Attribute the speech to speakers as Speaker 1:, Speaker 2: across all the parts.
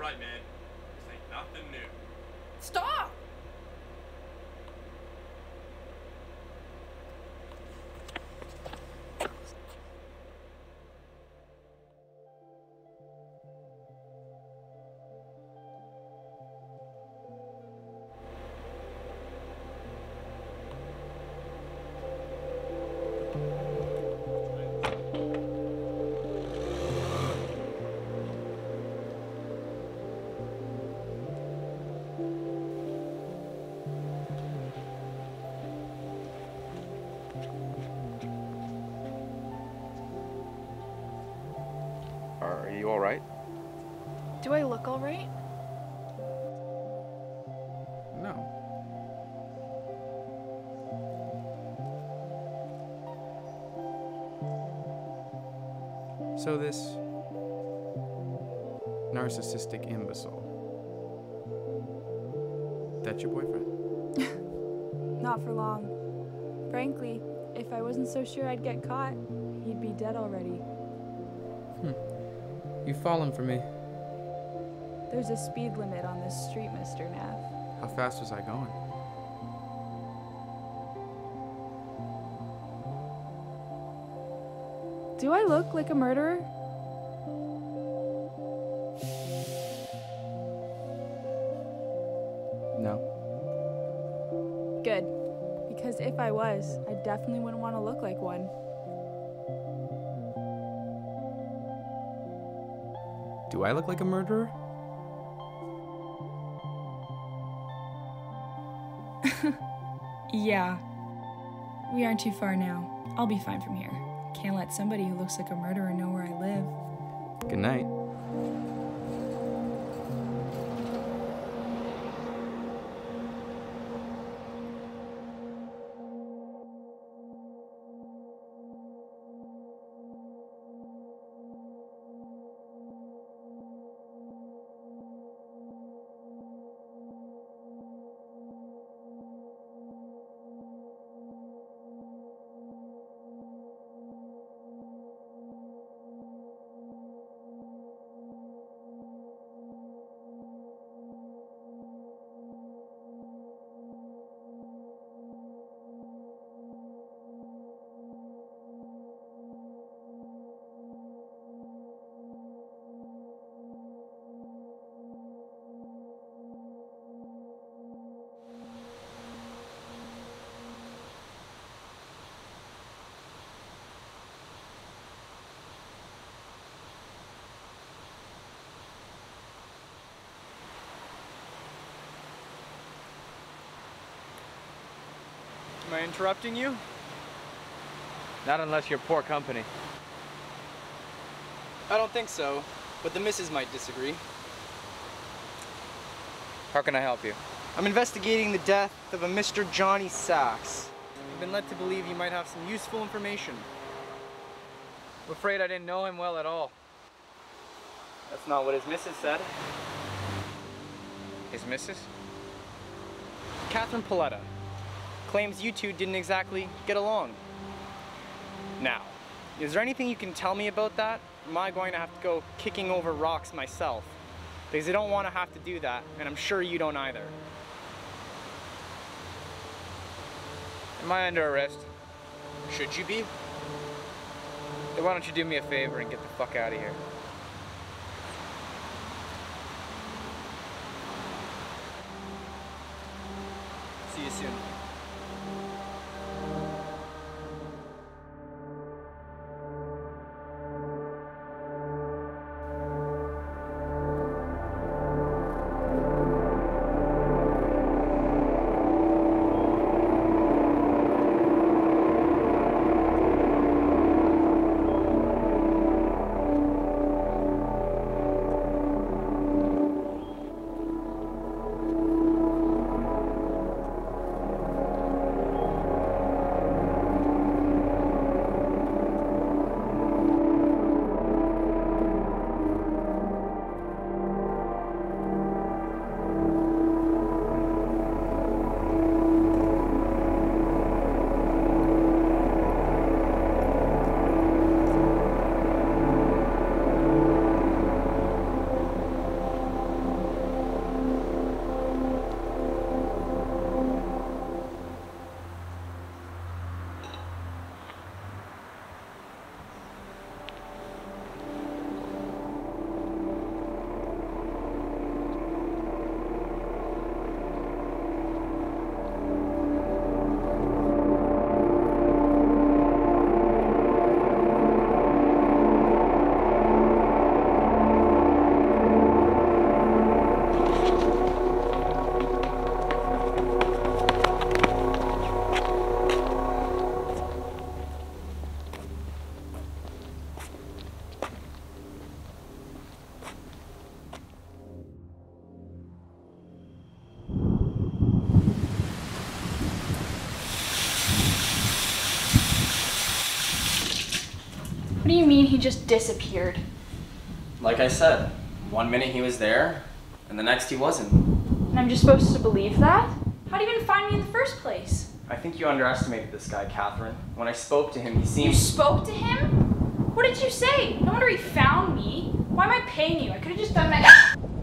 Speaker 1: Alright, man. This ain't nothing new.
Speaker 2: Stop!
Speaker 3: Are you all right?
Speaker 2: Do I look all right?
Speaker 4: No. So this narcissistic imbecile, that's your boyfriend?
Speaker 5: Not for long. Frankly, if I wasn't so sure I'd get caught, he'd be dead already.
Speaker 4: You fallen for me.
Speaker 5: There's a speed limit on this street, Mr. Neff.
Speaker 4: How fast was I going?
Speaker 5: Do I look like a murderer?
Speaker 4: No.
Speaker 5: Good. Because if I was, I definitely wouldn't want to look like one.
Speaker 4: Do I look like a murderer?
Speaker 6: Yeah. We aren't too far now. I'll be fine from here. Can't let somebody who looks like a murderer know where I live.
Speaker 4: Good night.
Speaker 7: Am I interrupting you? Not unless you're poor company. I don't think so, but the missus might disagree. How can I help you? I'm investigating the death of a Mr. Johnny Sachs. I've been led to believe you might have some useful information. I'm afraid I didn't know him well at all. That's not what his missus said. His missus? Catherine Paletta. Claims you two didn't exactly get along. Now, is there anything you can tell me about that? Or am I going to have to go kicking over rocks myself? Because I don't want to have to do that, and I'm sure you don't either. Am I under arrest? Should you be? Then why don't you do me a favor and get the fuck out of here? See you soon.
Speaker 2: What do you mean he just disappeared?
Speaker 8: Like I said, 1 minute he was there, and the next he wasn't.
Speaker 2: And I'm just supposed to believe that? How'd he even find me in the first place?
Speaker 8: I think you underestimated this guy, Catherine. When I spoke to him, he seemed...
Speaker 2: You spoke to him? What did you say? No wonder he found me. Why am I paying you? I could have just done that.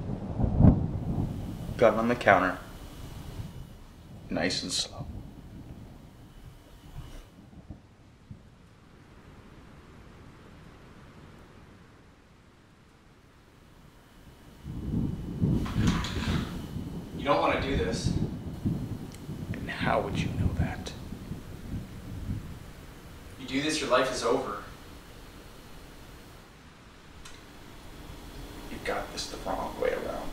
Speaker 3: Gun on the counter. Nice and slow.
Speaker 8: You don't want to do this.
Speaker 3: And how would you know that?
Speaker 8: You do this, your life is over.
Speaker 3: You got this the wrong way around.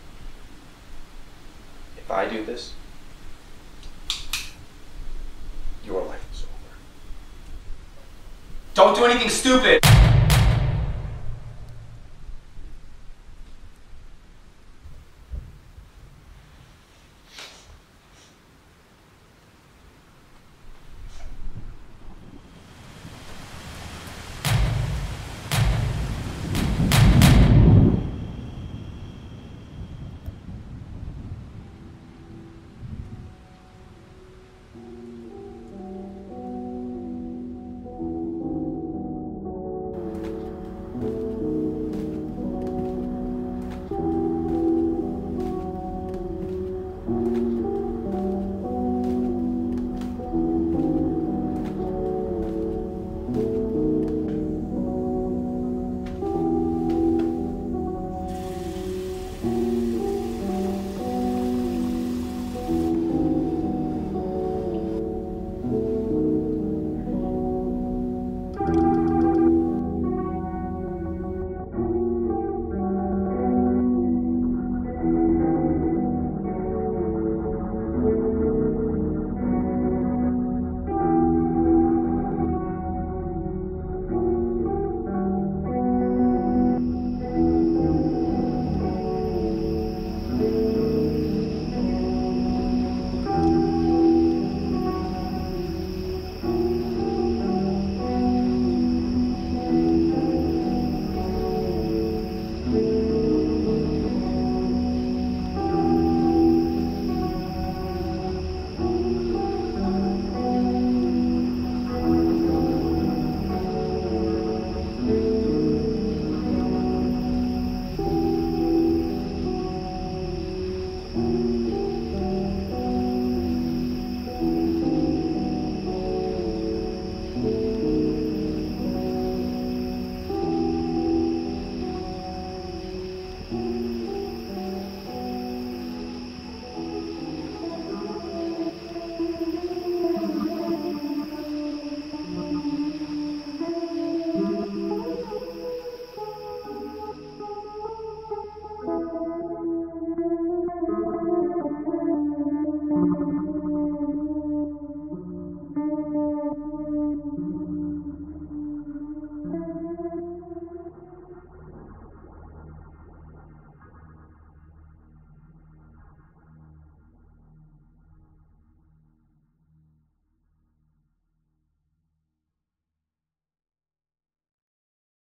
Speaker 3: If I do this, your life is over.
Speaker 8: Don't do anything stupid!